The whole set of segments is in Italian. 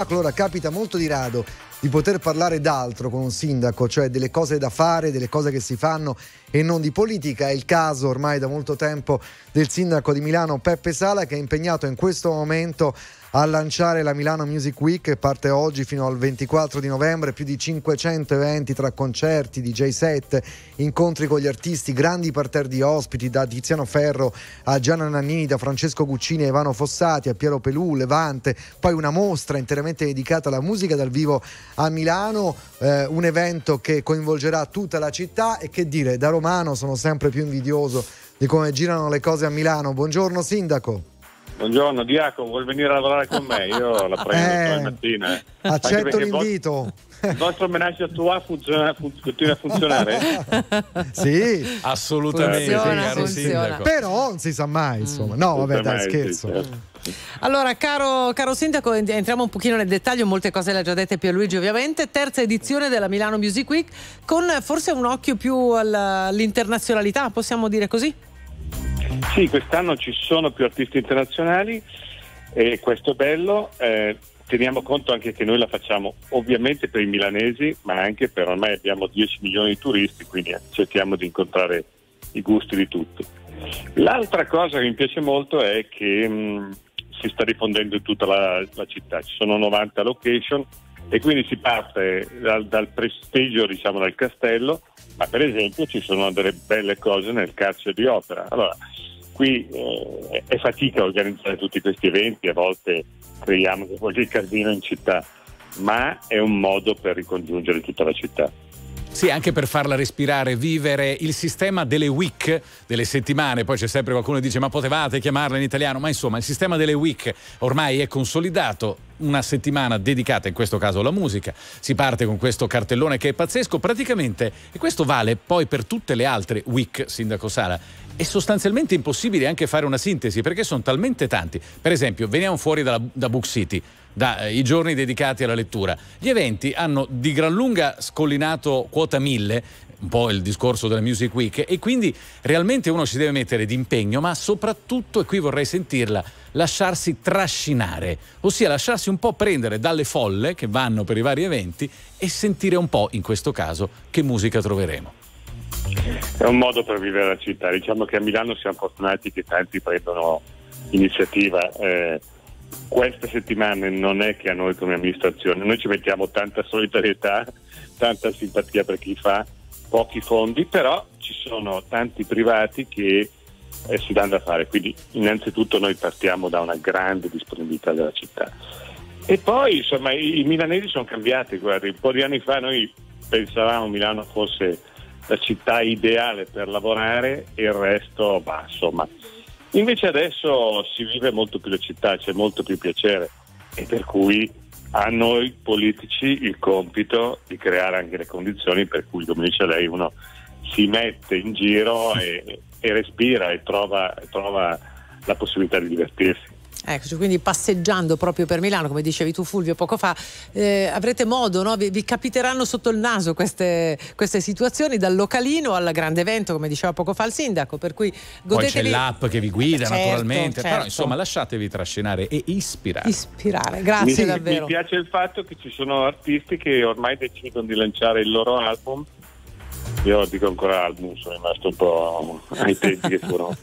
Allora capita molto di rado di poter parlare d'altro con un sindaco, cioè delle cose da fare, delle cose che si fanno e non di politica. È il caso ormai da molto tempo del sindaco di Milano Peppe Sala, che è impegnato in questo momento a lanciare la Milano Music Week, che parte oggi fino al 24 di novembre, più di 500 eventi tra concerti, DJ set, incontri con gli artisti, grandi parterre di ospiti, da Tiziano Ferro a Gianna Nannini, da Francesco Guccini a Ivano Fossati, a Piero Pelù, Levante, poi una mostra interamente dedicata alla musica dal vivo a Milano, un evento che coinvolgerà tutta la città. E che dire, da romano sono sempre più invidioso di come girano le cose a Milano. Buongiorno sindaco. Buongiorno Diaco, vuol venire a lavorare con me? Io la prendo domattina. Accetto l'invito. Il vostro menage a trois continua a funzionare? Sì, assolutamente, caro sindaco. Però non si sa mai, insomma. No, vabbè, dai, scherzo. Sì, certo. Allora, caro sindaco, entriamo un pochino nel dettaglio, molte cose le ha già dette Pierluigi ovviamente. Terza edizione della Milano Music Week, con forse un occhio più all'internazionalità, possiamo dire così? Sì, quest'anno ci sono più artisti internazionali e questo è bello. Teniamo conto anche che noi la facciamo ovviamente per i milanesi, ma anche per ormai abbiamo 10 milioni di turisti, quindi cerchiamo di incontrare i gusti di tutti. L'altra cosa che mi piace molto è che si sta diffondendo in tutta la città, ci sono 90 location e quindi si parte dal prestigio, diciamo, dal castello, ma per esempio ci sono delle belle cose nel carcere di Opera. Allora, qui è fatica organizzare tutti questi eventi, a volte creiamo qualche casino in città, ma è un modo per ricongiungere tutta la città. Sì, anche per farla respirare, vivere il sistema delle week, delle settimane. Poi c'è sempre qualcuno che dice ma potevate chiamarla in italiano, ma insomma il sistema delle week ormai è consolidato. Una settimana dedicata in questo caso alla musica, si parte con questo cartellone che è pazzesco praticamente, e questo vale poi per tutte le altre week, sindaco Sala. È sostanzialmente impossibile anche fare una sintesi perché sono talmente tanti. Per esempio, veniamo fuori da Book City, dai giorni dedicati alla lettura. Gli eventi hanno di gran lunga scollinato quota 1000, un po' il discorso della Music Week, e quindi realmente uno ci deve mettere d'impegno, ma soprattutto, e qui vorrei sentirla, lasciarsi trascinare, ossia lasciarsi un po' prendere dalle folle che vanno per i vari eventi e sentire un po', in questo caso, che musica troveremo. È un modo per vivere la città. Diciamo che a Milano siamo fortunati che tanti prendono iniziativa. Queste settimane non è che a noi come amministrazione, noi ci mettiamo tanta solidarietà, tanta simpatia per chi fa, pochi fondi, però ci sono tanti privati che si danno da fare, quindi innanzitutto noi partiamo da una grande disponibilità della città e poi insomma i milanesi sono cambiati. Guardi, un po' di anni fa noi pensavamo Milano fosse la città ideale per lavorare e il resto insomma. Invece adesso si vive molto più la città, c'è molto più piacere e per cui a noi politici il compito di creare anche le condizioni per cui, come dice lei, uno si mette in giro e respira e trova la possibilità di divertirsi. Eccoci, quindi passeggiando proprio per Milano, come dicevi tu Fulvio poco fa, avrete modo, no? Vi capiteranno sotto il naso queste situazioni, dal localino al grande evento, come diceva poco fa il sindaco, per cui godetevi. Poi c'è l'app che vi guida, certo, naturalmente, certo. Però insomma lasciatevi trascinare e ispirare. Grazie davvero. Mi piace il fatto che ci sono artisti che ormai decidono di lanciare il loro album. Io dico ancora album, sono rimasto un po' ai tempi che furono.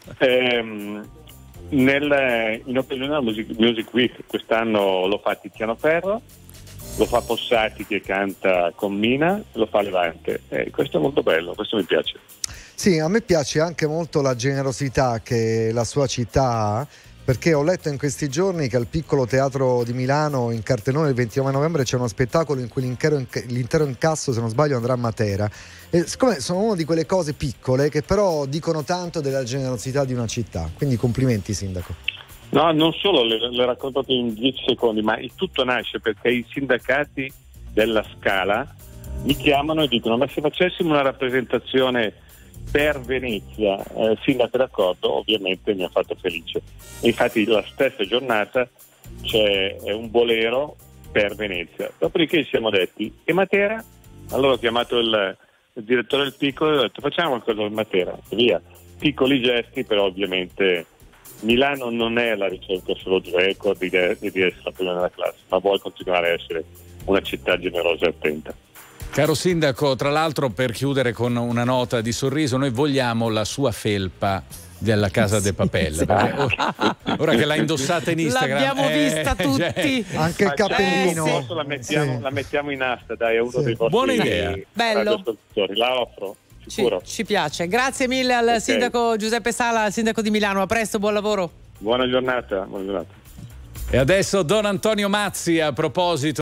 In occasione della Music Week quest'anno lo fa Tiziano Ferro, lo fa Fossati che canta con Mina, lo fa Levante. Questo è molto bello, questo mi piace. Sì, a me piace anche molto la generosità che la sua città ha, perché ho letto in questi giorni che al Piccolo Teatro di Milano in cartellone il 29 novembre c'è uno spettacolo in cui l'intero incasso, se non sbaglio, andrà a Matera. E siccome sono una di quelle cose piccole che però dicono tanto della generosità di una città, quindi complimenti sindaco. No, non solo, le racconto in 10 secondi, ma il tutto nasce perché i sindacati della Scala mi chiamano e dicono: ma se facessimo una rappresentazione per Venezia, sindaco d'accordo, ovviamente mi ha fatto felice. Infatti la stessa giornata c'è un bolero per Venezia. Dopodiché ci siamo detti: e Matera? Allora ho chiamato il direttore del Piccolo e ho detto: facciamo qualcosa per Matera, e via. Piccoli gesti, però ovviamente Milano non è la ricerca solo di record, di essere la prima della classe, ma vuole continuare a essere una città generosa e attenta. Caro sindaco, tra l'altro, per chiudere con una nota di sorriso, noi vogliamo la sua felpa della Casa de Papel, ora che l'ha indossata in Instagram l'abbiamo vista tutti, anche il cappellino, la mettiamo in asta, dai, è uno dei vostri buona idea, bello, la offro. Ci piace. Grazie mille al sindaco Giuseppe Sala, sindaco di Milano. A presto, buon lavoro. Buona giornata. E adesso Don Antonio Mazzi, a proposito